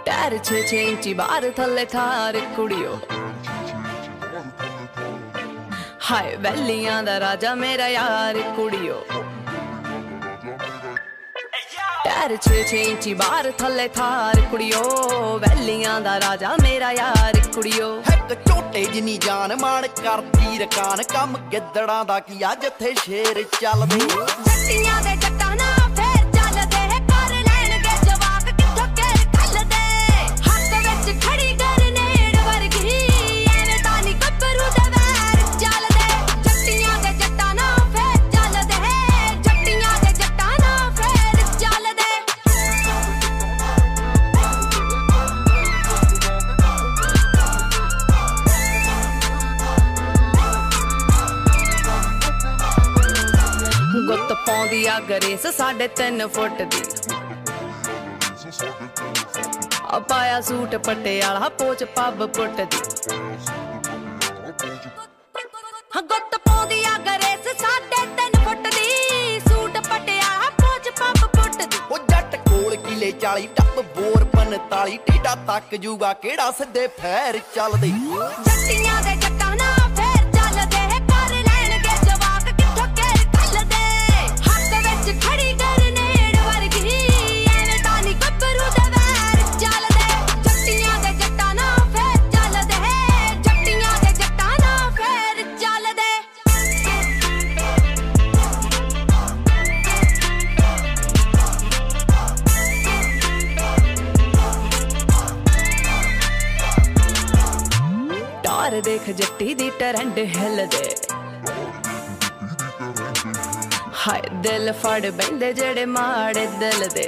Tyre 6 ਇੰਚੀ ਬਾਹਰ ਥੱਲੇ ਥਾਰ ਕੁੜੀਓ ਹਾਏ ਵੈਲੀਆਂ ਦਾ ਰਾਜਾ ਮੇਰਾ ਯਾਰ ਕੁੜੀਓ ਟਾਇਰ 6 ਇੰਚੀ ਬਾਹਰ ਥੱਲੇ ਥਾਰ ਕੁੜੀਓ ਵੈਲੀਆਂ ਦਾ ਰਾਜਾ ਮੇਰਾ ਯਾਰ ਕੁੜੀਓ ਇੱਕ ਝੋਟੇ ਜਿੰਨੀ ਜਾਨ ਮਾਣ ਕਰਦੀ ਰਕਾਨ ਕੰਮ ਗਿੱਦੜਾਂ ਦਾ ਕੀ ਆ ਜਿੱਥੇ ਸ਼ੇਰ ਚੱਲਦੇ ਜੱਟੀਆਂ ਦੇ ਜੱਟਾਂ ਨਾ ਫੇਰ ਚੱਲਦੇ ਕਰ ਲੈਣਗੇ ਜਵਾਕ ਕਿੱਥੋਂ ਕੇ ਕੱਲਦੇ ਹੱਥ ਵਿੱਚ ਖੜੀ ਗਰਨੇਡ ਵਰਗੀ ਐਵੇਂ ਤਾਂ ਨਹੀਂ ਗੱਭਰੂ ਦੇ ਵੈਰ ਚੱਲਦੇ ਜੱਟੀਆਂ ਦੇ ਜੱਟਾਂ ਨਾ ਫੇਰ ਚੱਲਦੇ ਜੱਟੀਆਂ ਦੇ ਜੱਟਾਂ ਨਾ ਫੇਰ ਚੱਲਦੇ ਗੁੱਤ ਪਾਉਂਦੀ ਆ ਗਰੇਸ 3.5 ਫੁੱਟ ਦੀ ਆ ਪਾਇਆ ਸੂਟ ਪਟਿਆਲਾ ਪੋਚ ਪੱਬ ਪੁੱਟ ਦੀ ਗੁੱਤ ਪਾਉਂਦੀ ਆ ਗਰੇਸ 3.5 ਫੁੱਟ ਦੀ ਸੂਟ ਪਟਿਆਲਾ ਪੋਚ ਪੱਬ ਪੁੱਟ ਦੀ ਉਹ ਜੱਟ ਕੋਲ ਕਿਲੇ 40 ਟੱਪ ਬੋਰ 45 ਟੇਡਾ ਤੱਕ ਜੂਗਾ ਕਿਹੜਾ ਸਿੱਧੇ ਫੇਰ ਚੱਲਦੇ ਜੱਟੀਆਂ ਦੇ ਜੱਟਾਂ ਨਾ ਫੇਰ ਚੱਲਦੇ ਕਰ ਲੈਣਗੇ ਜਵਾਕ ਕਿੱਥੋਂ ਕੇ ਕੱਲਦੇ ਹੱਥ ਵਿੱਚ ਖੜੀ ਗਰਨੇਡ ਵਰਗੀ ਐਵੇਂ ਤਾਂ ਨਹੀਂ ਗੱਭਰੂ ਦੇ ਵੈਰ ਚੱਲਦੇ ਜੱਟੀਆਂ ਦੇ ਜੱਟਾਂ ਨਾ ਫੇਰ ਚੱਲਦੇ ਜੱਟੀਆਂ ਦੇ ਜੱਟਾਂ ਨਾ ਫੇਰ ਚੱਲਦੇ ਟਾਰ ਦੇਖ ਜੱਟੀ ਦੀ ਟਰੰਡ ਹਿੱਲਦੇ ਹਾਏ ਦਿਲ ਫੜ ਬੈਂਦੇ ਜਿਹੜੇ ਮਾੜੇ ਦਿਲ ਦੇ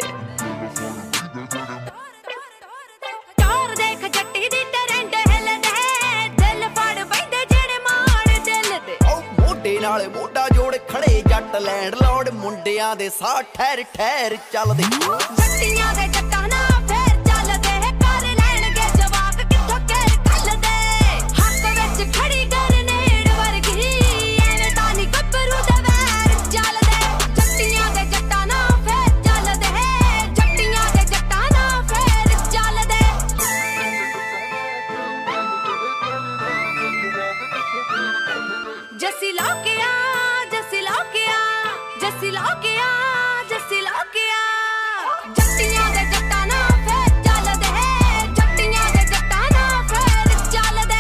ਟਾਰ ਦੇਖ ਜੱਟੀ ਦੀ ਟਰੰਡ ਹਿੱਲਦੇ ਦਿਲ ਫੜ ਬੈਂਦੇ ਜਿਹੜੇ ਮਾੜੇ ਦਿਲ ਦੇ ਉਹ ਮੋਢੇ ਨਾਲ ਮੋਢਾ ਜੋੜ ਖੜੇ ਜੱਟ ਲੈਂਡ ਲੋੜ ਮੁੰਡਿਆਂ ਦੇ ਸਾਹ ਠਹਿਰ ਠਹਿਰ ਚੱਲਦੇ ਜੱਟੀਆਂ ਦੇ ਜੱਟਾਂ ਨਾ ਫੇਰ ਚੱਲਦੇ ਕਰ ਲੈਣਗੇ ਜਵਾਕ ਕਿੱਥੋਂ ਕੇ ਕੱਲਦੇ ਹੱਥ ਵਿੱਚ ਖੜੀ ਗਰਨੇਡ ਵਰਗੀ ਐਵੇਂ ਤਾਂ ਨਹੀਂ ਗੱਭਰੂ ਦੇ ਵੈਰ ਚੱਲਦੇ ਜੱਟੀਆਂ ਦੇ ਜੱਟਾਂ ਨਾ ਫੇਰ ਚੱਲਦੇ ਜੱਟੀਆਂ ਦੇ ਜੱਟਾਂ ਨਾ ਫੇਰ ਚੱਲਦੇ ਜੱਸੀ ਲੋਕਿਆ ਜੱਸੀ ਲੋਕਿਆ ਜੱਸੀ ਲੋਕਿਆ ਜੱਸੀ ਲੋਕਿਆ ਜੱਟੀਆਂ ਦੇ ਜੱਟਾਂ ਨਾ ਫੇਰ ਚੱਲਦੇ ਜੱਟੀਆਂ ਦੇ ਜੱਟਾਂ ਨਾ ਫੇਰ ਚੱਲਦੇ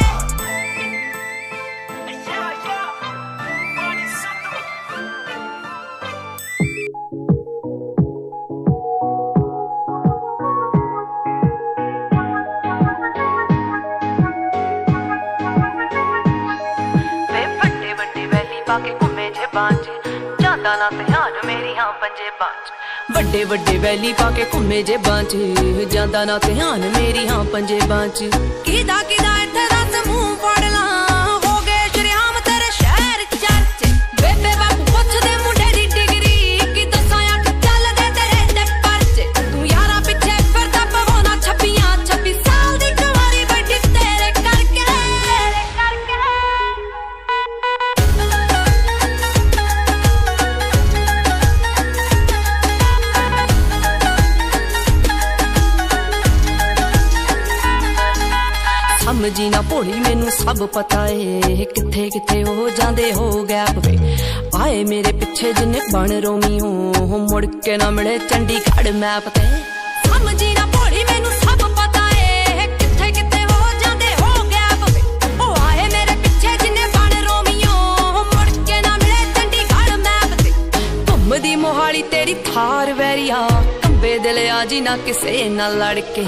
ਵੇ ਵੱਡੇ ਵੱਡੇ ਵੈਲੀ ਪਾ ਕੇ ਘੁੰਮੇ ਜੇ ਬਾਂਝ ਜਾਂਦਾ ਨਾ ਧਿਆਨ ਮੇਰੀ ਹਾਂ ਪੰਜੇ ਬਾਂਝ ਵੱਡੇ ਵੱਡੇ ਵੈਲੀ ਪਾ ਕੇ ਘੁੰਮੇ ਜੇ ਬਾਂਝ ਜਾਂਦਾ ਨਾ ਧਿਆਨ ਮੇਰੀ ਹਾਂ ਪੰਜੇ ਬਾਂਝ ਕਿਦਾ ਕਿਦਾ ਇੱਥੇ ਰਸ ਮੂੰਹ ਫੜ ਲਾਂ ਹੋ ਗਏ ਸ਼ਰਿਆਮ ਤੇਰੇ ਸ਼ਹਿਰ ਚਰਚੇ ਬੇਬੇ ਬਾਪੂ ਪੁੱਛਦੇ ਮੁੰਡੇ ਦੀ ਡਿਗਰੀ ਕੀ ਦੱਸਾਂ ਅੱਖ ਚੱਲਦੇ ਤੇਰੇ ਤੇ ਪਰਚੇ ਤੂੰ ਯਾਰਾਂ ਪਿੱਛੇ ਫਿਰਦਾ ਪਵਾਉਣਾ 26 ਸਾਲ ਦੀ ਕੁਆਰੀ ਬੈਠੀ ਤੇਰੇ ਕਰਕੇ ਸਮਝੀ ਨਾ ਭੋਲੀ ਮੈਨੂੰ ਸਭ ਪਤਾ ਏ ਕਿੱਥੇ ਕਿੱਥੇ ਹੋ ਜਾਂਦੇ ਹੋ ਗੈਪ ਵੇ ਆਏ ਮੇਰੇ ਪਿੱਛੇ ਜਿੰਨੇ ਬਣ ਰੋਮੀ ਹੋ ਮੁੜ ਕੇ ਨਾ ਮਿਲੇ ਚੰਡੀਗੜ੍ਹ ਮੈਪ ਤੇ ਸਮਝੀ ਨਾ ਭੋਲੀ ਮੈਨੂੰ ਸਭ ਪਤਾ ਏ ਕਿੱਥੇ ਕਿੱਥੇ ਹੋ ਜਾਂਦੇ ਹੋ ਗੈਪ ਵੇ ਉਹ ਆਏ ਮੇਰੇ ਪਿੱਛੇ ਜਿੰਨੇ ਬਣ ਰੋਮੀਓ ਮੁੜ ਕੇ ਨਾ ਮਿਲੇ ਚੰਡੀਗੜ੍ਹ ਮੈਪ ਤੇ ਘੁੰਮਦੀ ਮੋਹਾਲੀ ਤੇਰੀ ਥਾਰ ਵੈਰੀਆ ਕੰਬੇ ਦਿਲ ਆ ਜੀ ਨਾ ਕਿਸੇ ਨਾਲ ਲੜ ਕੇ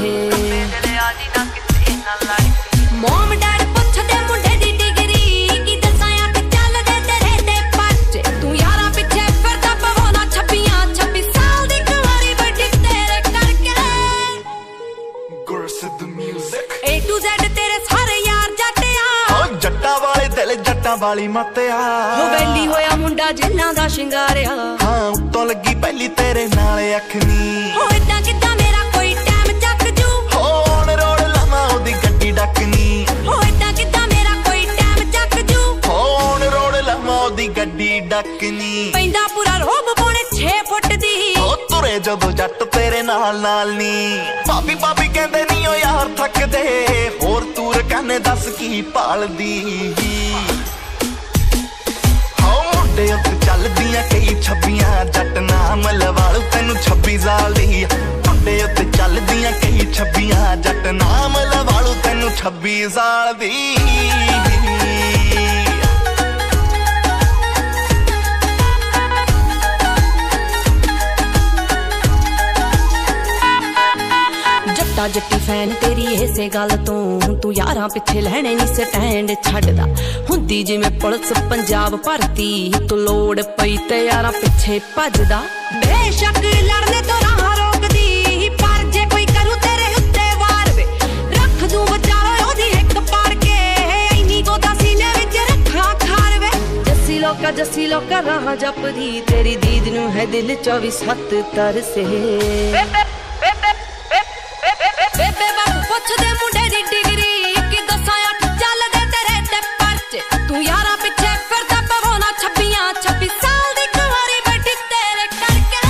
ਮੋਮ ਡੈਡ ਪੁੱਛਦੇ ਮੁੰਡੇ ਦੀ ਡਿਗਰੀ ਕੀ ਦੱਸਾਂ ਅੱਖ ਚੱਲਦੇ ਤੇਰੇ ਤੇ ਪਰਚੇ ਤੂੰ ਯਾਰਾਂ ਪਿੱਛੇ ਫਿਰਦਾ ਪਵਾਉਣਾ 26 ਸਾਲ ਦੀ ਕੁਆਰੀ ਬੈਠੀ ਤੇਰੇ ਕਰਕੇ Gursidh music A to Z ਤੇਰੇ ਸਾਰੇ ਯਾਰ ਜੱਟਿਆ ਓ ਜੱਟਾਂ ਵਾਲੇ ਦਿਲ ਜੱਟਾਂ ਵਾਲੀ ਮੱਤਿਆ ਹੋ ਵੈਲੀ ਹੋਇਆ ਮੁੰਡਾ ਜਿੰਨਾਂ ਦਾ ਸ਼ਿੰਗਾਰਿਆ ਹਾਂ ਉੱਤੋਂ ਲੱਗੀ ਪਹਿਲੀ ਤੇਰੇ ਨਾਲ ਅੱਖ ਨੀ ਹੋ ਇਦਾਂ ਕਿੱਦਾਂ ਮੇਰਾ ਕੋਈ ਟਾਈਮ ਚੱਕ ਜੂ ਹੋਣ ਰੋੜ ਲਵਾਂ ਉਹਦੀ ਗੱਡੀ ਡੱਕਨੀ ਹੋ ਇਦਾਂ ਕਿੱਦਾਂ ਮੇਰਾ ਕੋਈ ਟਾਈਮ ਚੱਕ ਜੂ ਹੋਣ ਰੋੜ ਲਵਾਂ ਉਹਦੀ ਗੱਡੀ ਡੱਕਨੀ ਪੈਂਦਾ ਪੂਰਾ ਰੋਬ ਪੌਣੇ 6 ਫੁੱਟ ਦੀ ਉਹ ਤੁਰੇ ਜਦੋਂ ਜੱਟ ਤੇਰੇ नाल नाल नी भाभी भाभी कहंदे नी ओ यार थकदे होर तूर कहने दस की भालदी मुंडे उत्ते चलदियां कई छब्बियां जट नाम लवालू तैनू 26 साल दी मुंडे उत्ते चलदियां कई छब्बियां जट नाम लवालू तैनू 26 साल दी जट्टा जट्टी फैन तेरी इसे गल तो तू यारां पिछे लैणे नी स्टैंड छड्डदा हुंदी जिवें पुलिस पंजाब भरती तू लोड़ पई ते यारां पिछे भजदा बेशक लड़ने तो राह रोकदी पर जे कोई करू तेरे उत्ते वार वे रख दूं विचारो ओदी हिक पाड़ के इन्नी गोदा सीने विच रखा खार वे जस्सी लोका राह जपदी तेरी दीद नूं है दिल 24/7 तरसे बेबे बाबू पुछदे मुंडे दी डिग्री कि 10-8 चलदे तेरे ते परचे तू यारा पिछे फिरदा पवोना 26 साल दी कुंवारी बैठी तेरे करके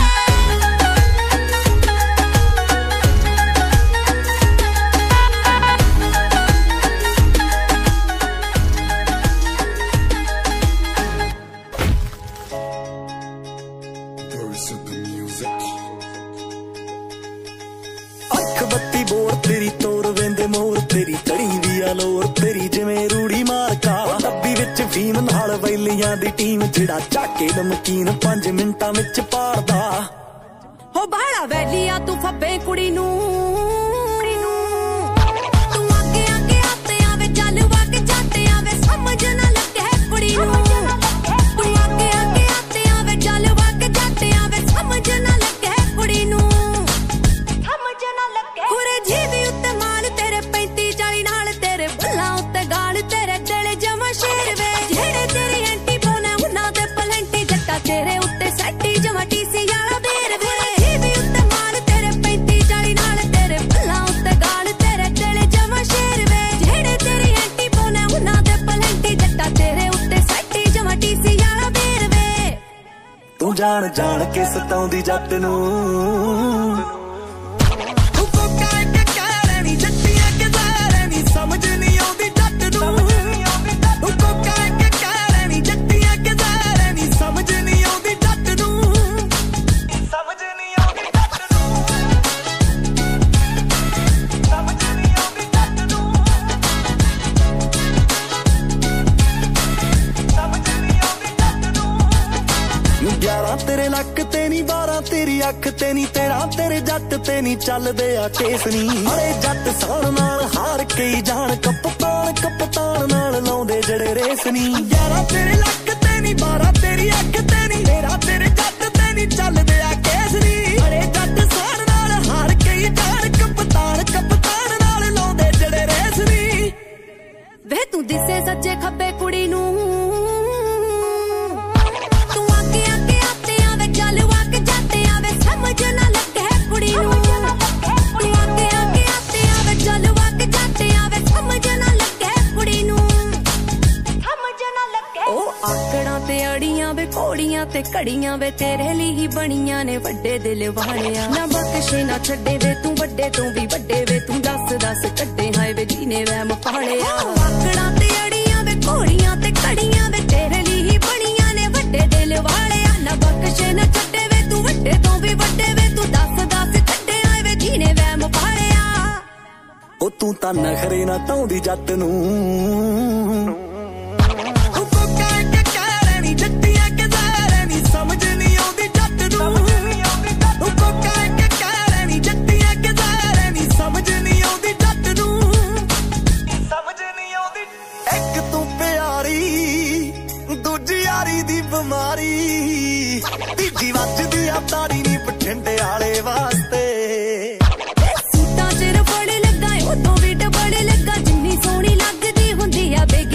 बत्ती बोर तेरी तोर वेंदे मोर तेरी चढ़ी दी अलोर तेरी जिवें रूड़ी मारका डब्बी विच फीम नाल वैलियां दी टीम जिहड़ा चाके नमकीन 5 मिंटां विच पारदा हो बाड़ा वैलिया तू फब्बे कुड़ी नू तू आगे आगे आते आवे चल वाके जाते आवे समझ ना लगे कुड़ी नू तू आगे आगे आते आवे चल वाके जाते आवे समझ ना लगे कुड़ी नू खुरे जीवी उत्ते माल तेरे 35-40 नाल तेरे बुल्ला उत्ते गाल तेरे गले जमा शेर वे जेड़े तेरी एंटी बोने उन्हां दे पलेंटी जट्टा तेरे उत्ते सैटी जमा टीसी वाला बेर वे जीवी उत्ते माल तेरे 35-40 नाल तेरे बुल्ला उत्ते गाल तेरे गले जमा शेर वे जेड़े तेरी एंटी बोने उन्हां दे पलेंटी जट्टा तेरे उत्ते सैटी जमा टीसी वाला बेर वे तू जान जान के सताउंदी जट नू तेरे लक ते नी 12 तेरी अख ते नी 13 तेरे जट ते नी चलदे आ केस नी अरे जट साण नाल हार के जान कप्तान नाल लाउंदे जड़े रेस नी 11 तेरे लक ते नी 12 तेरी अख ते नी 13 तेरे जट ते नी चलदे आ केस नी अरे जट साण नाल हार के जान कप्तान नाल लाउंदे जड़े रेस नी वे तू दिसे सच्चे खब्बे कुड़ी नू ते कड़ियां वे तेरे लिए ही बनियां ने वड्डे दिल वालिया ना बख्शे ना छड्डे वे तू वड्डे तू भी वड्डे वे तू दस कड्डे हाय वे जीने वैम पालिया आकड़ा ते अड़ियां वे घोड़ियां ते कड़ियां वे तेरे लिए ही बनियां ने वड्डे दिल वालिया ना बख्शे ना छड्डे वे तू वड्डे तू भी वड्डे वे तू दस कड्डे हाय वे जीने वैम पालिया ओ तू तां नखरे ना ताउंदी जट नू तीजी वजदी आ तारी नी बठिंडे आले वास्ते सूटां च रफड़ लगा उदों भी डबड़ लगा जिन्नी सोहनी लगदी हुंदी आ बेग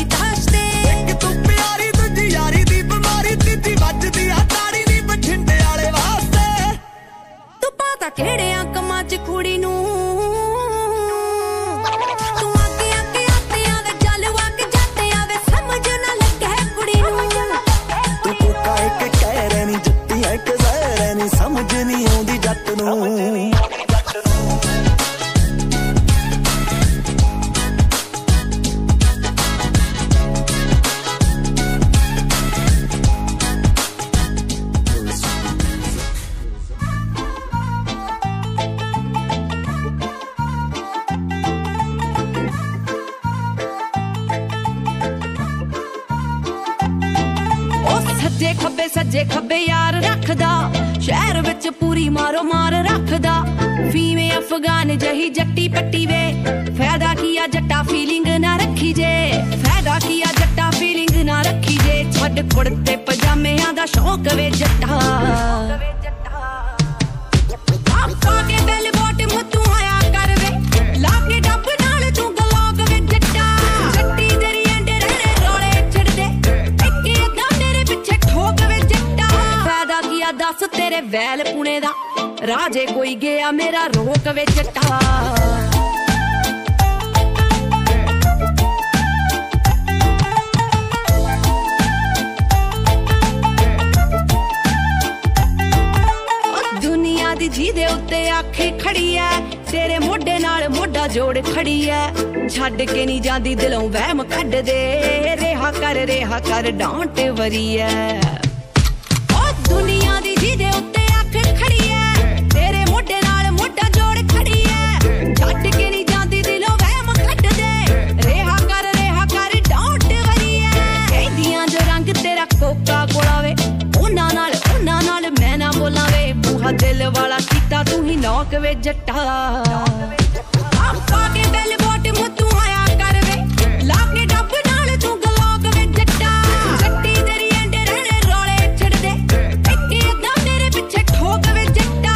सज्जे खब्बे यार रखदा शहर विच पूरी मारो मार रखदा फीमे अफगान जही जट्टी पट्टी वे फायदा किया जट्टा फीलिंग ना रखी जे फायदा किया जट्टा फीलिंग ना रखी जे छड़ कुड़ते पजामियां दा शौक वे जट्टा आपा के बेल बॉटम तू आया कर वे लाके डब नाल तू गलॉक वे जट्टा जट्टी तेरी एंडे रहने रोले छड़ दे इक्के अद्धा मेरे पीछे ठोक वे जट्टा फायदा किया दस तेरे वैल पुणे दा राजे कोई गया मेरा रोक वे जट्टा जी दे उत्ते आखे खड़ी है तेरे मोढे नाल मोढा जोड़ खड़ी है छड्ड के नहीं जांदी दिलों वहम कढ दे रेहा कर डांट वरी है ओ दुनिया दी जी दे उत्ते आखे खड़ी है तेरे मोढे नाल मोढा जोड़ खड़ी है छड्ड के नहीं जांदी दिलों वहम कढ दे रेहा कर डांट वरी है कहदियां जो रंग तेरा कोका कोला वे ओना नाल मैं ना बोला वे बूहा दिल वाला कीता तू ही नौक वे जट्टा आपा के बेल बॉटम तू आया कर वे लाके डब नाल तू गलॉक वे जट्टा जट्टी तेरी एंडे रहने रोले छड़ दे इक्के अद्धा मेरे पीछे ठोक वे जट्टा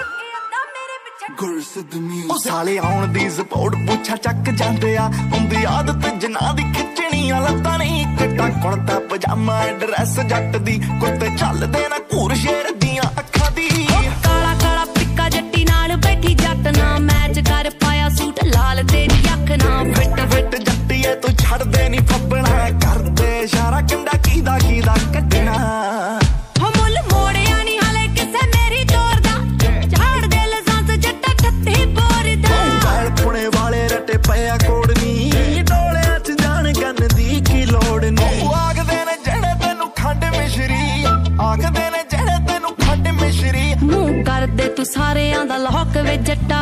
ओ साले आउण दी सपोर्ट पुछा चक जांदे आ हुंदी आदत जना दी खिचणियां लत्तां नहीं कट्टा कुड़ता पजामा ड्रेस जट दी कुत्ते चलदे ना घूर शेर दियां अखां दी काला काला पिक्का जट्टी नाल बैठी जट ना मैच कर पाया सूट लाल तेरी अख ना फिट जट्टीए तू छड़ दे नी फब्बना करदे इशारा कंडा कीदा कड्डना हो मुल मोड़िया नी हाले किसे मेरी तोर दा झाड़ दे लसांस जट्टा ठत्ते बोर दा बैल पुणे वाले रटे पिया कोड़नी डोलियां च जान गन दी की लोड़ नी आखदे ने जड़े तेनू खंड मिश्री आखदे ने जड़े तेनू खंड मिश्री मुंह कर दे तू सारेयां दा लॉक वे जट्टा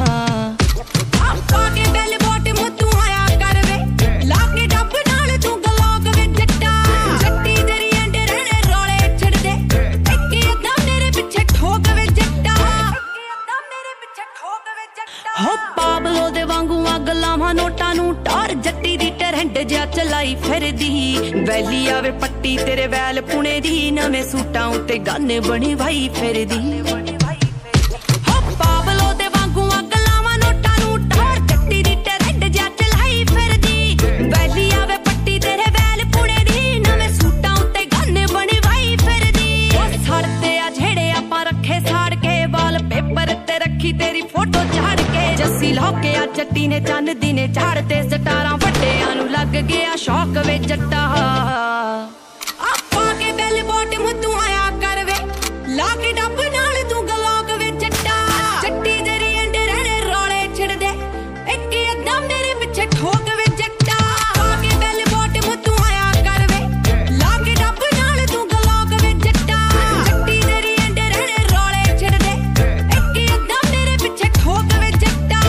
आपा के बेल बॉटम तू आया कर वे लाके डब नाल तू गलॉक वे जट्टा जट्टी तेरी एंडे रहने रोले छड़ दे इक्के अद्धा मेरे पीछे ठोक वे जट्टा हो पाबलो दे वांगू अग लावां नोटां नू टार जट्टी दी टरहंड जिहा चलाई फिरदी वैली आवे पट्टी तेरे वैल पुणे दी नवें सूटां उत्ते गन बनी वाई फिरदी हो पाबलो दे वांगू अग लावां नोटां नू टार जट्टी दी टरहंड जिहा चलाई फिरदी वैली आवे पट्टी तेरे वैल पुणे दी नवें सूटां उत्ते गन बनी वाई फिरदी ओ सड़ते आ झेड़े आपां रखे साड़ के वाल पेपर ते रखी तेरी फोटो झाड़ के जस्सी लौके आ जट्टी ने चन्न दी ने झाड़ते सटारां वड्डियां नू लग गया शौक वे जट्टा आपा के बेल बॉटम तू आया कर वे लाके डब नाल तू गलॉक वे जट्टा जट्टी तेरी एंडे रहने रोले छड़ दे इक्के अद्धा मेरे पीछे ठोक वे जट्टा आपा के बेल बॉटम तू आया कर वे लाके डब नाल तू गलॉक वे जट्टा जट्टी तेरी एंडे रहने रोले छड़ दे इक्के अद्धा मेरे पीछे ठोक वे जट्टा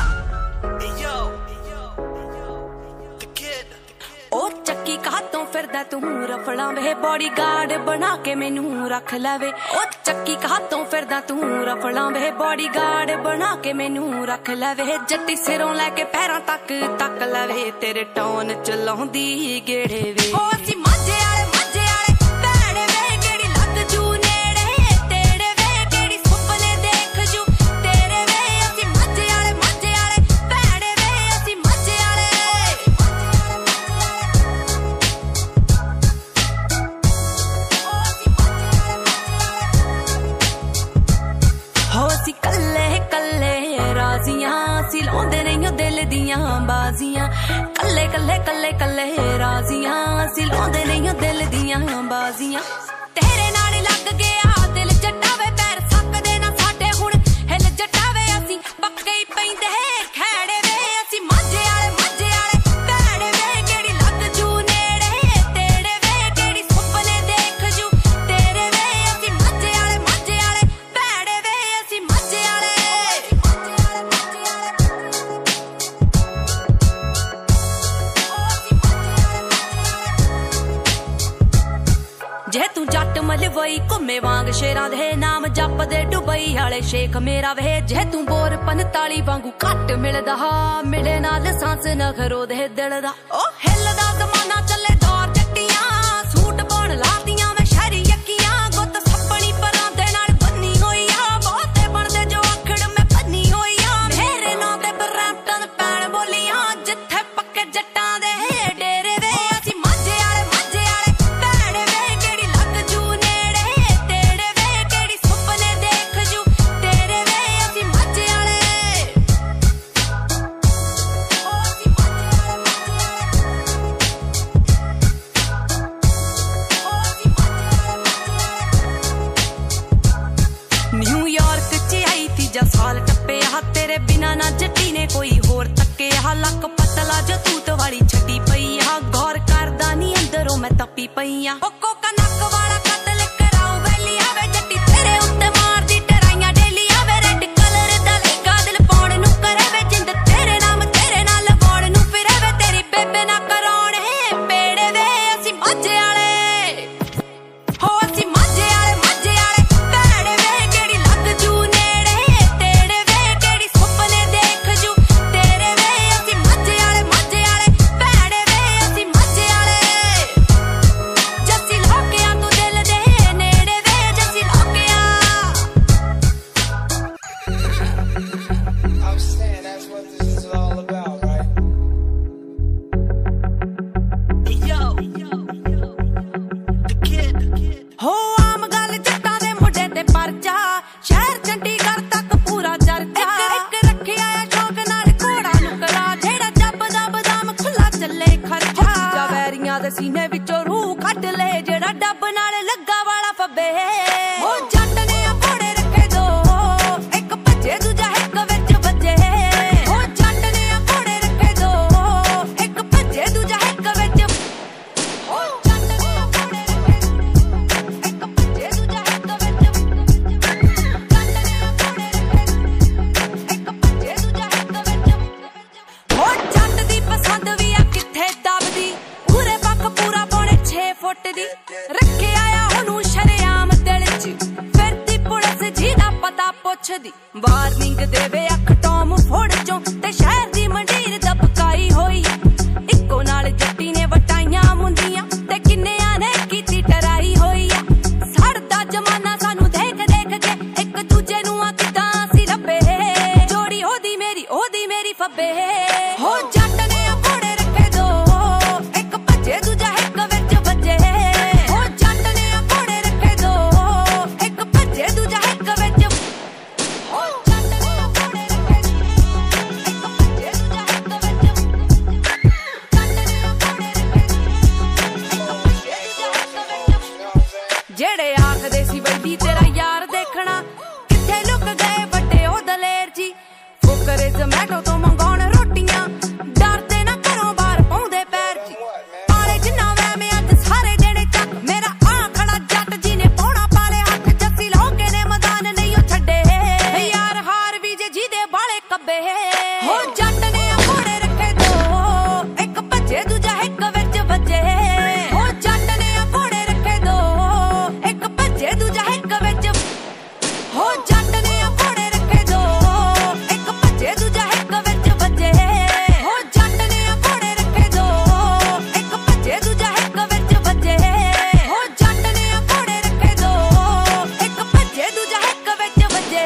ओ चक्की कातों फिरदा तू रफड़ा वे बॉडी गार्ड बना के मैनू रख लवे ओ चक्की कातों फिरदा तू रफड़ा वे बॉडी गार्ड बना के मैनू रख लवे जट्टी सिरों लेके पैरां तक लवे तेरे टोन चलाउंदी गेड़े वे ओ सी माझे आले भैणे वे केड़ी लग जू नेड़े तेरे वे केड़ी सुपने देख जू तेरे वे असी माझे आले भैणे वे असी माझे आले हो सी कल्ले कल्ले राजियां सी लाउंदे नहीं दिल दियां बाजियां कल्ले राजियां सी लाउंदे नहीं दिल दियां बाजियां तेरे नाल लग गया दिल जट्टा वे पैर सकदे ना साडे हुण हिल जट्टा वे असी पक्के ही पैंदे खैड़े वे असी माझे आले भैणे वे केड़ी लग जू नेड़े तेरे वे केड़ी सुपने देख जू तेरे वे असी माझे आले भैणे वे असी माझे आले जे तू जट मलवा वाले वांग शेरां दे नाम जपदे दुबई वाले शेख मेरा वे जे तू बोर 45 वांगू घट मिलदा मिले ना लाइसेंस न खरो दे दिल दा ओ हिलदा जमाना चले दौर जट्टियां सूट पाउण लादियां मैं शहरी यक्कियां गुत सपनी परां दे नाल बन्नी होई आ बहुते बनदे जो आखड़ मैं बन्नी होई आ मेरे नां ते बरैंपटन पैण बोलियां जिथे पक्के जट्टां दे डेरे वे असी माਝੇ वाले भैण वे केड़ी लग जू नेड़े तेरे वे केड़ी सुपने देख जू तेरे वे असी माਝੇ वाले ओ असी न्यूयॉर्क च आई तीजा साल टप्पे तेरे बिना ना जट्टी ने कोई होर तक्के लक पतला जो तूत वाली छड्डी पई गौर करदा नी अंदरों मैं तपी पई कोका नक वाला कतल कराऊं वैली आवे जट्टी तेरे उत्ते मार दी डराइयां डेली आवे रेड कलर दा लगा दिल पाउण नू करे वे जिंद तेरे नाम तेरे नाल लवाउण नू फिरे वे तेरी बेबे ना कराउणे पेड़े वे असी माਝੇ वाले हो असी माਝੇ वाले भैण वे केड़ी लग जू नेड़े तेरे वे केड़ी सुपने देख जू तेरे वे असी माਝੇ वाले भैण वे असी माਝੇ वाले जस्सी लोकिया तू दिल दे नेड़े वे जस्सी लोकिया I'm saying that's what this is all about, right? हो आम गल जट्टां दे मुंडे ते परचा शहर चंडीगढ़ तक पूरा चर्चा एक रखिया है शौक नाल घोड़ा नुकरा जेड़ा जपदा बदाम खुला चले खर्चा जवैरियां दे सीने विचों रूह कढ ले जेड़ा डब नाल लग्गा वाला फब्बे हो जट ने घोड़े रखे दो एक भज्जे दूजा हिक विच बजे हो जट ने घोड़े रखे दो एक भज्जे दूजा हिक विच हो जट ने घोड़े रखे एक भज्जे दूजा हिक विच जट ने घोड़े रखे एक भज्जे दूजा हिक विच हो जट दी पसंद भी आ किथे दबदी पूरे पੱਕ पूरा पौने 6 फुट दी रखे आया ओनू शरेआम दिल च फिरदी पुलिस जी दा पता पुछदी वार्निंग देवे अख टॉम फोड़ चों ते शहर दी मंडीर दबकाई होई इक्को नाल जट्टी ने वटाइयां मुंदियां ते किन्नियां ने कीती टराई होई सड़दा जमाना सानू देख देख के एक दूजे नू किदां सी लब्बे जोड़ी ओदी मेरी फब्बे हो जट ने घोड़े रखे दो एक भज्जे दूजा हिक विच बजे हो जट ने घोड़े रखे दो एक भज्जे दूजा हिक विच हो जट ने घोड़े रखे एक भज्जे दूजा हिक विच जट ने घोड़े रखे एक भज्जे दूजा हिक विच जेड़े आखदे सी वैली तेरा यार देखना किथे लुक गए ਵੱਡੇ ਉਹ ਦਲੇਰ ਜੀ ਫੁਕਰੇ ਜ਼ਮੈਟੋ ਤੋਂ ਮੰਗਾਉਣ ਰੋਟੀਆਂ ਡਰਦੇ ਨਾ ਘਰੋਂ ਬਾਹਰ ਪਾਉਂਦੇ ਪੈਰ ਜੀ ਪਾਲੇ ਜਿੰਨਾ ਵਹਿਮ ਅੱਜ ਸਾਰੇ ਜਿਹੜੇ ਚੱਕ ਮੇਰਾ ਆ ਖੜਾ ਜੱਟ ਜੀ ਨੇ ਪਾਉਣਾ ਪਾਲੇ ਹੱਥ ਜੱਸੀ ਲੋਕੇ ਨੇ ਮੈਦਾਨ ਨਹੀਂ ਉਹ ਛੱਡੇ ਯਾਰ ਹਾਰ ਵੀ ਜੇ ਜਿਹਦੇ ਬਾਲੇ ਕੱਬੇ ਹੋ ਜੱਟ ਨੇ ਘੋੜੇ ਰੱਖੇ ਦੋ ਇੱਕ ਭੱਜੇ ਦੂਜਾ ਇੱਕ ਵਿੱਚ ਵੱਜੇ ਹੋ ਜੱਟ ਨੇ ਘੋੜੇ ਰੱਖੇ ਦੋ ਇੱਕ ਭੱਜੇ ਦੂਜਾ ਇੱਕ ਵਿੱਚ ਹੋ ਜੱਟ ਨੇ ਘੋੜੇ ਰੱਖੇ ਦੋ ਇੱਕ ਭੱਜੇ ਦੂਜਾ ਇੱਕ ਵਿੱਚ ਵੱਜੇ ਹੋ ਜੱਟ ਨੇ ਘੋੜੇ ਰੱਖੇ ਦੋ ਇੱਕ ਭੱਜੇ ਦੂਜਾ ਇੱਕ ਵਿੱਚ ਵੱਜੇ ਹੋ ਜੱਟ ਨੇ ਘੋੜੇ ਰੱਖੇ ਦੋ ਇੱਕ ਭੱਜੇ ਦੂਜਾ ਇੱਕ ਵਿੱਚ ਵੱਜੇ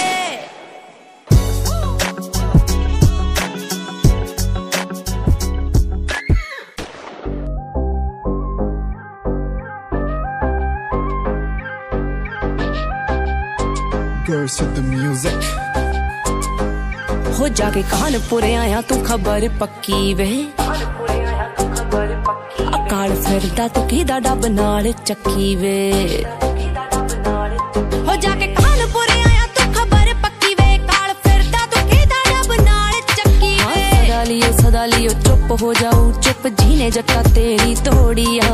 Girls with the music. हो जाके कानपुर आया तू खबर पक्की वे अकाल फिरदा तू किदा डब नाल चक्की वे हो जाके कानपुर आया तू खबर पक्की वे काल फिरदा तू किदा डब नाल चक्की वे सदा लियो चुप हो जाऊं चुप जीने जट्टा तेरी तोड़िया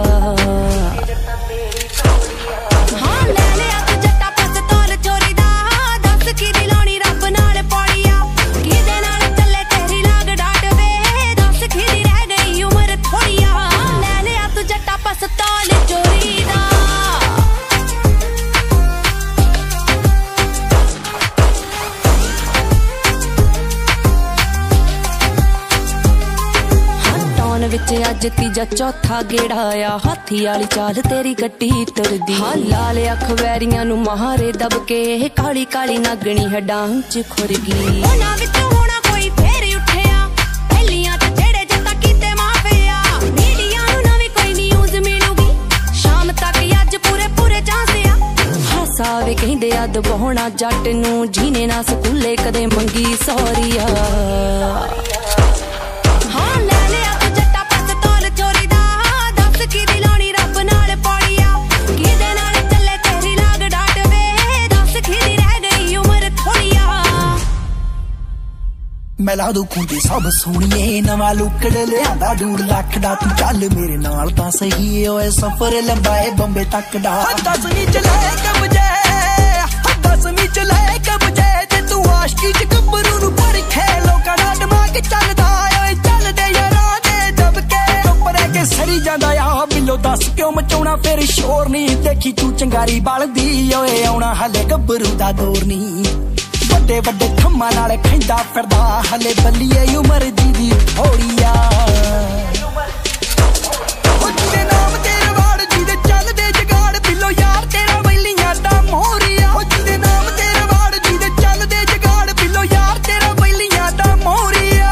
हाँ ले लिया तू जट्टा पस्तौल चोरी दा दस की दिलानी रब नाल पौड़िया किदे नाल चले तेरी लाग डाट वे दस की दी रह गई उम्र थोड़िया ले लिया तू जट्टा पस्तौल चोरी दा विच अज तीजा चौथा गेड़ा आ हाथी वाली चाल तेरी गड्डी तुरदी हाँ लाल अख वैरियां नू मारे दब के काली काली नागणी हड्डां च खुर गई उन्हां विच होना कोई फेर उठिया पहलियां ते जेड़े जत्ता कीते माफिया मीडिया नू नवी कोई न्यूज़ मिलूगी शाम तक अज पूरे पूरे चांसिया हासावे कहंदे अद बहुना जट नू जीने ना स्कूले कदे मंगी सौरिया मैं ला दू खुंदी सब सोनिए नवा लुकड़ लिया 2 लाख दा तू चल मेरे नाल तां सही ओए सफर लंबाए बंबे तक दा 10वीं च ले कब जे 10वीं च ले कब जे ते तू आशिकी च गब्बरू नू पर खे लोकां दा दिमाग चलदा ओए चल दे यारां दे दब के ऊपर के सरी जांदा आ बिलो दस क्यों मचाउणा फिर शोर नहीं देखी तू चंगारी बलदी ओए आउणा हले गब्बरू दा दौर नहीं ਵੱਡੇ ਵੱਡੇ ਥੰਮਾਂ ਨਾਲ ਖੈਂਦਾ ਫਿਰਦਾ ਹਲੇ ਬੱਲੀਏ ਉਮਰ ਦੀ ਥੋੜੀਆ ਉਹਦੇ ਨਾਮ ਤੇਰੇ ਵਾੜ ਜੀ ਦੇ ਚੱਲਦੇ ਜਗਾੜ ਬਿੱਲੋ ਯਾਰ ਤੇਰਾ ਵੈਲੀਆਂ ਦਾ ਮੋਹਰੀਆ ਉਹਦੇ ਨਾਮ ਤੇਰੇ ਵਾੜ ਜੀ ਦੇ ਚੱਲਦੇ ਜਗਾੜ ਬਿੱਲੋ ਯਾਰ ਤੇਰਾ ਵੈਲੀਆਂ ਦਾ ਮੋਹਰੀਆ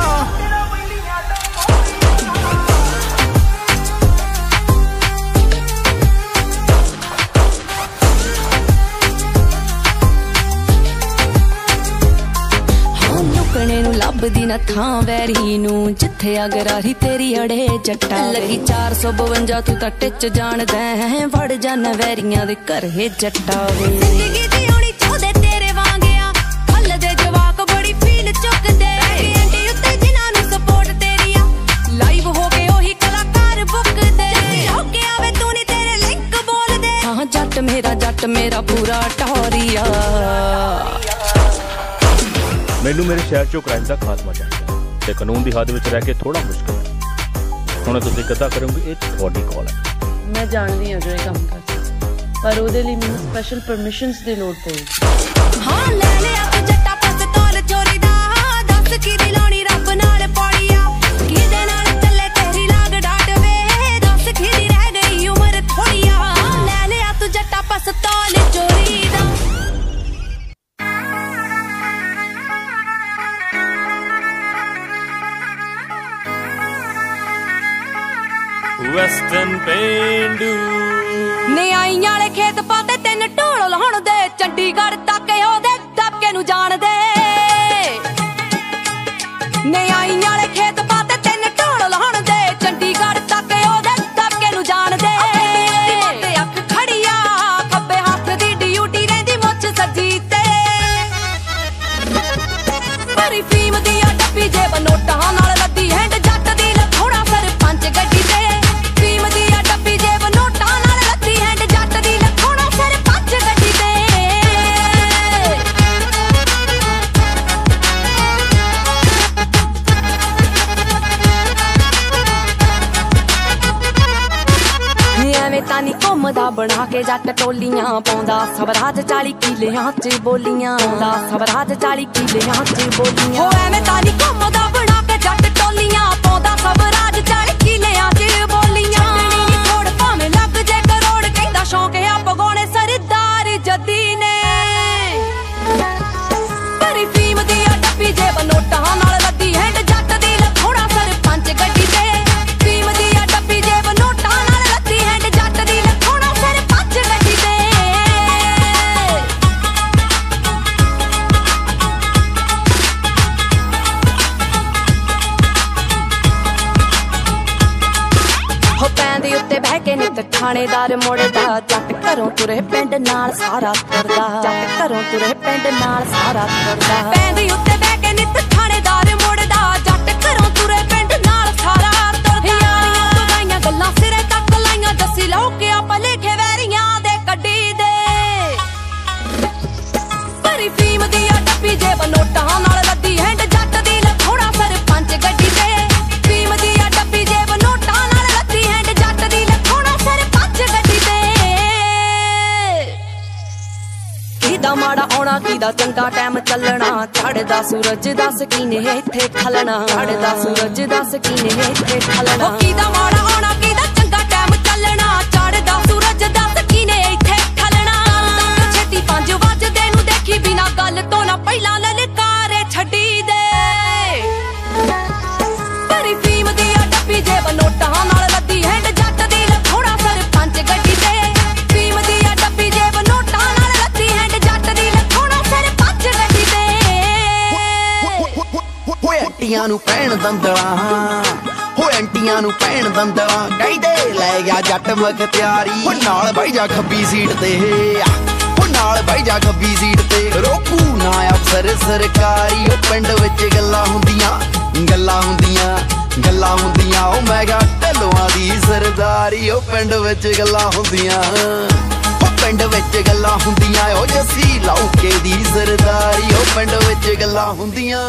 ਲੱਭਦੀ ਨਾ ਥਾਂ ਵੈਰੀ ਨੂੰ ਜਿੱਥੇ ਅਗਰਾਰੀ ਤੇਰੀ ਅੜੇ ਜੱਟਾ ਲੱਗੀ 452 ਤੂੰ ਤਾਂ ਟਿੱਚ ਜਾਣਦਾ ਹੈ ਵੜ ਜਾਣਾ ਵੈਰੀਆਂ ਦੇ ਘਰੇ ਜੱਟਾ ਵੇ ਜ਼ਿੰਦਗੀ ਜਿਉਣੀ ਚਾਹਦੇ ਤੇਰੇ ਵਾਂਗਿਆ ਹੱਲ ਦੇ ਜਵਾਕ ਬੜੀ ਫੀਲ ਚੁੱਕਦੇ ਐਂਡੀ ਉੱਤੇ ਜਿਨ੍ਹਾਂ ਨੂੰ ਸਪੋਰਟ ਤੇਰੀ ਆ ਲਾਈਵ ਹੋ ਕੇ ਉਹੀ ਕਲਾਕਾਰ ਬੁੱਕਦੇ ਹੋ ਕੇ ਆਵੇ ਤੂੰ ਨਹੀਂ ਤੇਰੇ ਲਿੰਕ ਬੋਲਦੇ ਹਾਂ ਜੱਟ ਮੇਰਾ ਪੂਰਾ ਟੌਰੀਆ ਮੈਨੂੰ ਮੇਰੇ ਸ਼ਹਿਰ ਚੋਂ ਕ੍ਰਾਈਮ ਦਾ ਖਾਤਮਾ ਚਾਹੀਦਾ ਤੇ ਕਾਨੂੰਨ ਦੀ ਹੱਦ ਵਿੱਚ ਰਹਿ ਕੇ ਥੋੜਾ ਮੁਸ਼ਕਲ ਹੈ ਹੁਣ ਤੁਸੀਂ ਕਿੱਦਾਂ ਕਰੋਗੇ ਇਹ ਤੁਹਾਡੀ ਕਾਲ ਹੈ ਮੈਂ ਜਾਣਦੀ ਹਾਂ ਜੋ ਇਹ ਕੰਮ ਕਰਦਾ ਪਰ ਉਹਦੇ ਲਈ ਮੈਨੂੰ ਸਪੈਸ਼ਲ ਪਰਮਿਸ਼ਨਸ ਦੀ ਲੋੜ ਪਊਗੀ ਹਾਂ ਲੈ ਲਿਆ ਤੂੰ ਜੱਟਾ ਪਸਤੌਲ ਚੋਰੀ ਦਾ ਦੱਸ ਕੀ ਦੀ ਲਾਉਣੀ ਰੱਬ ਨਾਲ ਪੌੜੀਆ ਕਿਹਦੇ ਨਾਲ ਚੱਲੇ ਤੇਰੀ ਲਾਗ ਡਾਟ ਵੇ ਦੱਸ ਕੀ ਦੀ ਰਹਿ ਗਈ ਉਮਰ ਥੋੜੀਆ ਲੈ ਲਿਆ ਤੂੰ ਜੱਟਾ ਪਸਤੌਲ ਚੋਰੀ ਦਾ ਵੈਸਟਰਨ ਪੇਂਡੂ ਨਿਆਈ ਵਾਲੇ ਖੇਤ ਪਾਤੇ 3 ਢੋਲ ਲਾਉਣ ਦੇ ਚੰਡੀਗੜ੍ਹ ਤੱਕ ਉਹਦੇ ਦਬਕੇ ਨੂੰ ਜਾਣਦੇ ਨਿਆਈ ਵਾਲੇ ਖੇਤ ਪਾਤੇ 3 ਢੋਲ ਲਾਉਣ ਦੇ ਚੰਡੀਗੜ੍ਹ ਤੱਕ ਉਹਦੇ ਦਬਕੇ ਨੂੰ ਜਾਣਦੇ ਤੇ ਅੱਖ ਖੜੀਆ ਖੱਬੇ ਹੱਥ ਦੀ ਡਿਊਟੀ ਰਹਿੰਦੀ ਮੁੱਛ ਸੱਜੀ ਤੇ ਭਰੀ ਫੀਮ ਦੀ ਆ ਡੱਬੀ ਜੇਬ ਨੋਟਾਂ ਨਾਲ ਲੱਦੀ ਹੈਂਡ ਜੱਟ ਦੀ ਲਖੋੜਾ ਸਰਪੰਚ ਗੱਡੀ ਤੇ ਤਾਨੀ ਘੁੰਮਦਾ ਬਣਾ ਕੇ ਜੱਟ ਟੋਲੀਆਂ ਪਾਉਂਦਾ ਸਵਰਾਜ 40 ਕਿੱਲਿਆਂ 'ਚ ਬੋਲੀਆਂ ਪਾਉਂਦਾ ਸਵਰਾਜ 40 ਕਿੱਲਿਆਂ 'ਚ ਬੋਲੀਆਂ ਹੋ ਐਵੇਂ ਤਾਨੀ ਘੁੰਮਦਾ ਬਣਾ ਕੇ ਜੱਟ ਟੋਲੀਆਂ ਪਾਉਂਦਾ ਸਵਰਾਜ 40 ਕਿੱਲਿਆਂ 'ਚ ਬੋਲੀਆਂ ਨਹੀਂ ਥੋੜ ਭਾਵੇਂ ਲੱਗ ਜੇ ਕਰੋੜ ਕਹਿੰਦਾ ਸ਼ੌਂਕ ਆ ਪਗਾਉਣੇ ਸਰਦਾਰ ਜੱਦੀ ਨੇ ਭਰੀ ਫੀਮ ਦੀ ਆ ਡੱਬੀ ਜੇਬ ਨੋਟਾਂ ਨਾਲ ਲੱਦੀ ਹੈਂਡ ਜੱਟ ਦੀ ਲਖੋੜਾ ਸਰਪੰਚ ਗੱਡੀ ਤੇ ਫੀਮ ਦੀ ਆ ਡੱਬੀ ਜੇਬ ਨੋਟਾਂ ਨਾਲ ਲੱਦੀ ਹੈਂਡ ਜੱਟ ਦੀ ਲਖੋੜਾ ਸਰਪੰਚ ਗੱਡੀ ਤੇ ਹੋ ਪੈਂਦੀ ਉੱਤੇ ਬਹਿ ਕੇ ਨਿੱਤ ਥਾਣੇਦਾਰ ਮੁੜਦਾ ਜੱਟ ਘਰੋਂ ਤੁਰੇ ਪਿੰਡ ਨਾਲ ਸਾਰਾ ਤੁਰਦਾ ਜੱਟ ਘਰੋਂ ਤੁਰੇ ਪਿੰਡ ਨਾਲ ਸਾਰਾ ਤੁਰਦਾ ਪੈਂਦੀ ਉੱਤੇ ਬਹਿ ਕੇ ਨਿੱਤ ਥਾਣੇਦਾਰ ਮੁੜਦਾ ਜੱਟ ਘਰੋਂ ਤੁਰੇ ਪਿੰਡ ਨਾਲ ਸਾਰਾ ਤੁਰਦਾ ਯਾਰੀਆਂ ਬਗਾਈਆਂ ਗੱਲਾਂ ਸਿਰੇ ਤੱਕ ਲਾਈਆਂ ਦੱਸੀ ਲਓ ਕਿ ਆਪਾਂ ਲਿਖੇ ਵੈਰੀਆਂ ਦੇ ਕੱਢੀ ਦੇ ਭਰੀ ਫੀਮ ਦੀ ਆ ਡੱਬੀ ਜੇਬ ਨੋਟਾਂ ਨਾਲ ਲੱਦੀ ਹੈਂਡ ਜੱਟ ਦੀ ਲਖੋੜਾ ਸਰਪੰਚ ਗੱਡੀ ਤੇ ਫੀਮ ਦੀ ਆ ਡੱਬੀ ਜੇਬ ਨੋਟਾਂ ਨਾਲ ਲੱਦੀ ਹੈਂਡ ਜੱਟ ਦੀ ਲਖੋੜਾ ਸਰਪੰਚ ਗੱਡੀ ਤੇ ਕਿਹਦਾ ਮਾੜਾ ਆਉਣਾ ਕਿਹਦਾ ਚੰਗਾ ਟਾਈਮ ਚੱਲਣਾ चढ़दा सूरज दस कीने इत्थे खलना चढ़दा सूरज दस कीने इत्थे खलना कीदा माड़ा आना कीदा चंगा टाइम चलना चढ़दा सूरज दस कीने इत्थे खलना छेती 5 वजदे नूं देखी बिना गल तो ना पहला ललकारे छड्डी दे भरी फीम दी डब्बी जेब नोटां नाल लद्दी हैंड जट दी लखोड़ा सरपंच गड्डी ते फीम दी डब्बी जेब नोटां नाल लद्दी हैंड जट दी लखोड़ा सरपंच गड्डी ते होए अंटियां नूं पैण दंदला होए अंटियां नूं पैण दंदला कहदे लै गया जट मखत्यारी हो नाल बाई जा खब्बी सीट ते हो नाल बाई जा खब्बी सीट ते रोकू ना अफसर सरकारी ओ पिंड विच गल्लां हुंदियां गल्लां हुंदियां ओ मैं गा ढलवां दी सरदारी ओ पिंड विच गल्लां हुंदियां ओ पिंड विच गल्लां हुंदियां ओ जस्सी लौके दी सरदारी ओ पिंड विच गल्लां हुंदियां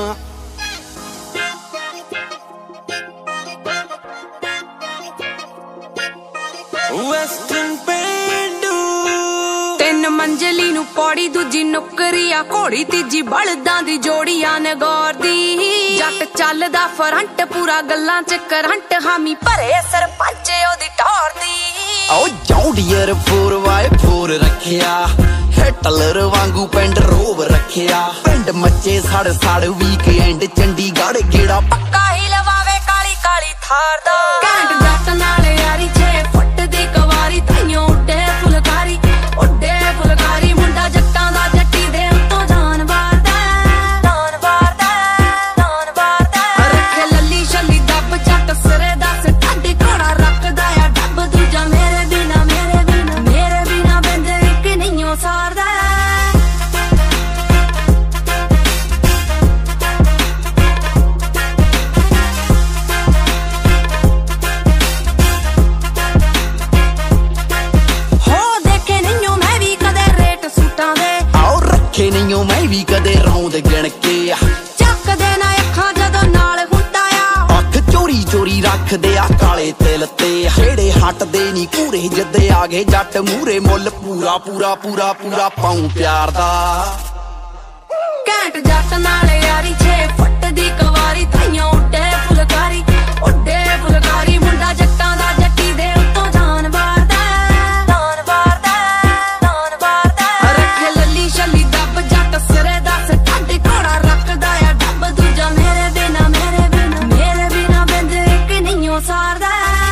Western पेंडू 3 मंजिली नूं पौड़ी दूजी नुकरी आ घोड़ी तीजी बलदां दी जोड़ी आ नगौर दी जट चलदा फ्रंट पूरा गल्लां च करंट हामी भरे सरपंच ओदी टौर दी ओ जौंडियर 4x4 रखिया हिटलर वांगू पिंड रोब रखिया पिंड मच्चे सड़ वीकेंड चंडीगढ़ गेड़ा पक्का ही लवावे काली काली थार दा घंट जट नाल यारी 6 फुट दी कवारी ताइयों उड्डे फुलकारी मुंडा जट्टां दा जट्टी दे उत्तों जान वारदा रखे लल्ली छल्ली दब जट सिरे दस ढाडी घोड़ा रखदा आ डब दूजा मेरे बिना बिंद इक नहीं सारदा रखे नहीं मैं भी कदे रौंद गिण के ਚੱਕ ਦੇ ਨਾ ਅੱਖਾਂ ਜਦੋਂ ਨਾਲ ਹੁੰਦਾ ਆ ਅੱਖ ਚੋਰੀ ਚੋਰੀ ਰੱਖਦੇ ਆ ਕਾਲੇ ਤਿਲ ਤੇ ਜਿਹੜੇ ਹਟਦੇ ਨਹੀਂ ਕੂਰੇ ਜੱਦੇ ਆ ਗਏ ਜੱਟ ਮੂਰੇ ਮੁੱਲ ਪੂਰਾ ਪਾਉਂ ਪਿਆਰ ਦਾ ਘੈਂਟ ਜੱਟ ਨਾਲ ਯਾਰੀ 6 ਫੁੱਟ ਦੀ ਕਵਾਰੀ ਤਾਈਆਂ ਉੱਡੇ ਫੁਲਕਾਰੀ ਮੁੰਡਾ ਜੱਟਾਂ ਦਾ ਜੱਟੀ ਦੇ ਉੱਤੋਂ ਜਾਨ ਵਾਰਦਾ ਰੱਖੇ ਲੱਲੀ ਛੱਲੀ ਦੱਬ ਜੱਟ ਸਿਰੇ ਦਸ ਢਾਡੀ ਘੋੜਾ ਰੱਖਦਾ ਆ ਡੱਬ ਦੂਜਾ ਮੇਰੇ ਬਿਨਾ ਬਿੰਦ ਇੱਕ ਨਹੀਂ ਸਾਰਦਾ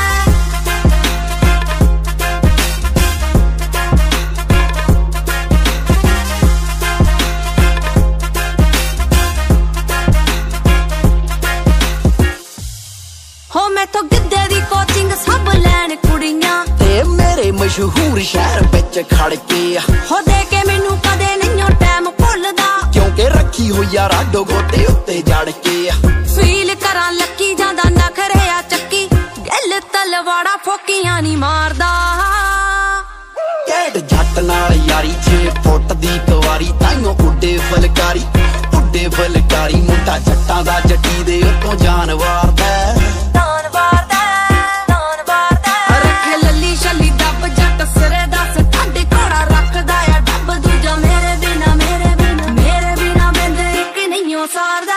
ਹੋ ਮੈਥੋਂ ਗਿੱਧੇ ਦੀ ਕੋਚਿੰਗ ਸਭ ਲੈਣ ਕੁੜੀਆਂ ਤੇ ਮੇਰੇ ਮਸ਼ਹੂਰ ਸ਼ਹਿਰ ਵਿੱਚ ਖੜ ਕੇ ਹੋ ਦੇ ਕੇ ਮੈਨੂੰ ਕਦੇ ਨਹੀਂਓ ਟਾਈਮ ਭੁੱਲਦਾ ਕਿਉਂਕਿ ਰੱਖੀ ਹੋਈ ਆ ਰਾਡੋ ਗੋਤੇ ਉੱਤੇ ਜੜ ਕੇ ਫੀਲ ਕਰਾਂ ਲੱਕੀ ਜਾਂਦਾ ਨਖਰੇ ਆ ਚੱਕੀ ਦਿਲ ਤਲਵਾੜਾ ਫੋਕੀਆਂ ਨਹੀਂ ਮਾਰਦਾ ਕੈਟ ਜੱਟ ਨਾਲ ਯਾਰੀ 6 ਫੁੱਟ ਦੀ ਕਵਾਰੀ ਤਾਈਓ ਉੱਡੇ ਫਲਕਾਰੀ ਮੁੰਡਾ ਜੱਟਾਂ ਦਾ ਜੱਟੀ ਦੇ ਉੱਤੋਂ ਜਾਨ ਵਾਰਦਾ ਰੱਖੇ ਲੱਲੀ ਛੱਲੀ ਦੱਬ ਜੱਟ ਸਿਰੇ ਦਸ ਢਾਡੀ ਘੋੜਾ ਰੱਖਦਾ ਆ ਡੱਬ ਦੂਜਾ ਮੇਰੇ ਬਿਨਾ ਬਿੰਦ ਇੱਕ ਨਹੀਂ ਸਾਰਦਾ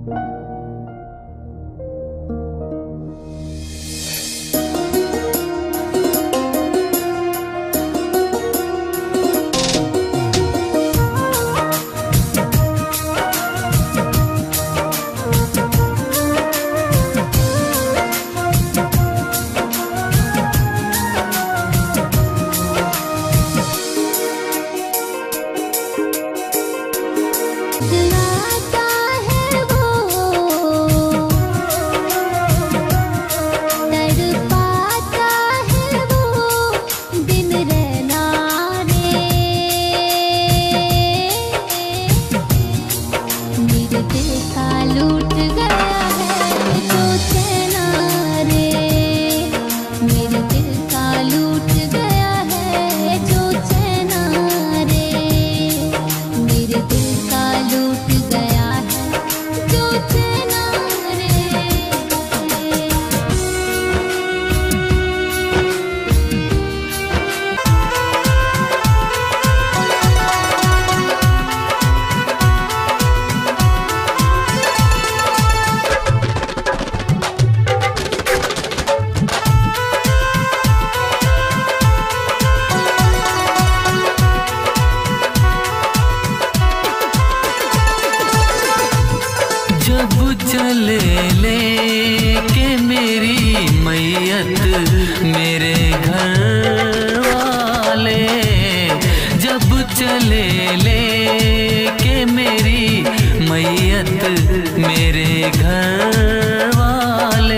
चले ले के मेरी मैयत मेरे घर वाले, जब चले ले के मेरी मैयत मेरे घर वाले।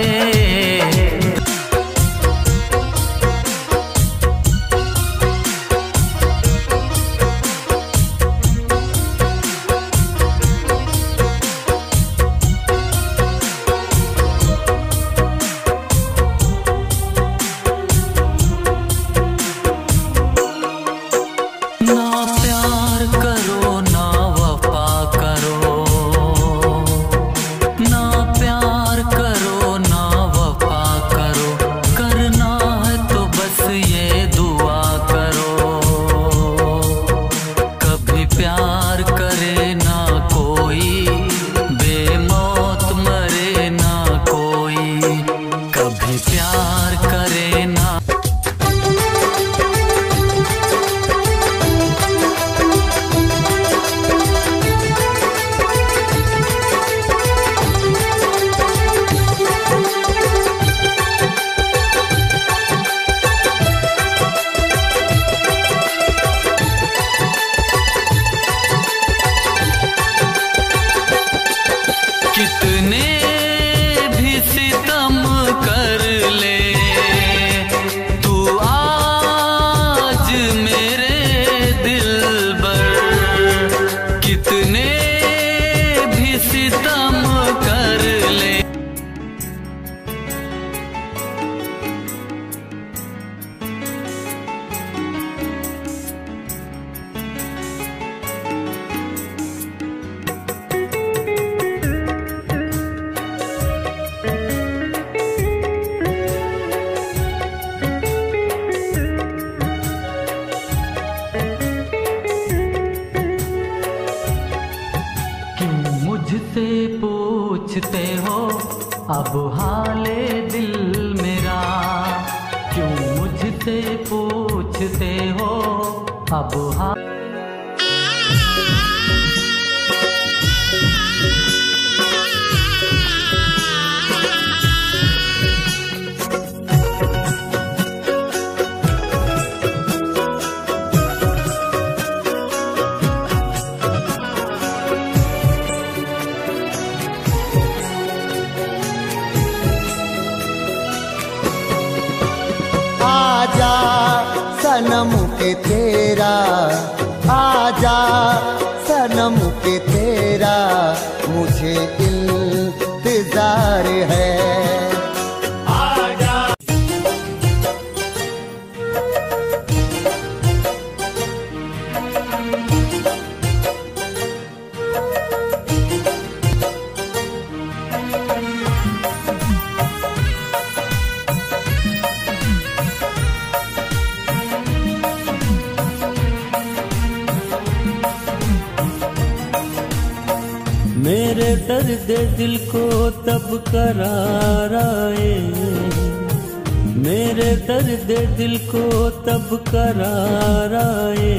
कितने भी सितम कर ले तू आज मेरे दिलबर, कितने भी सितम कर ले। मुझसे पूछते हो अब हाले दिल मेरा, क्यों मुझसे पूछते हो अब हाल। आजा सनम के तेरा, आजा सनम के तेरा मुझे इंतजार है। मेरे दर दर्द दिल को तब करार आए, मेरे दर्द दिल को तब करार आए,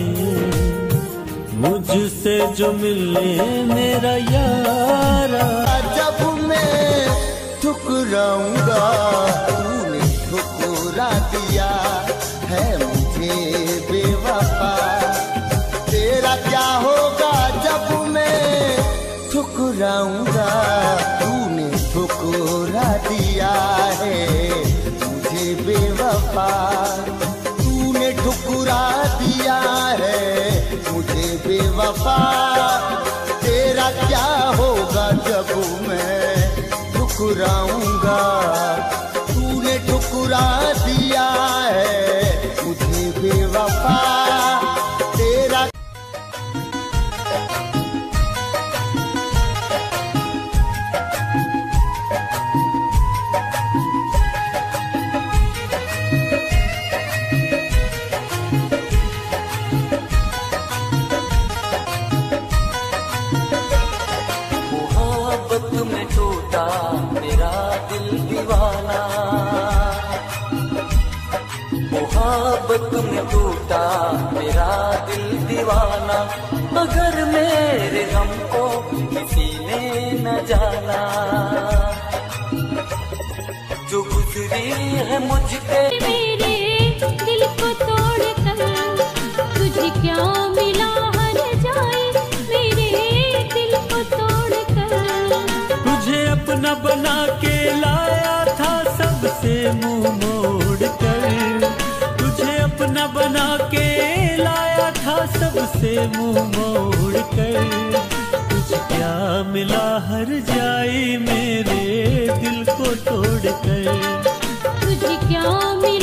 मुझसे जो मिले मेरा यारा। जब मैं ठुकराऊंगा तूने ठुकरा दिया है मुझे बेवफा, तेरा क्या होगा जब मैं ठुकराऊंगा तूने ठुकरा दिया है मुझे बेवफा, तूने ठुकरा दिया है मुझे बेवफा, तेरा क्या होगा जब मैं ठुकराऊंगा, तूने ठुकरा दिया है मुझे बेवफा, तेरा। मोहब्बत में टूटा मेरा दिल दीवाना, मोहब्बत में टूटा मेरा दिल दीवाना, मगर मेरे गम को किसी ने न जाना, जो गुजरी है मुझ पे मेरे दिल को तोड़ कर तुझे क्या मिला हर जाए, मेरे दिल को तोड़ कर। तुझे अपना बना के लाया था सबसे मुंह मोड़ कर, तुझे अपना बना के लाया था सबसे मुंह मोड़ कर, तुझे क्या मिला हर जाए मेरे दिल को तोड़ कर, तुझे क्या मिला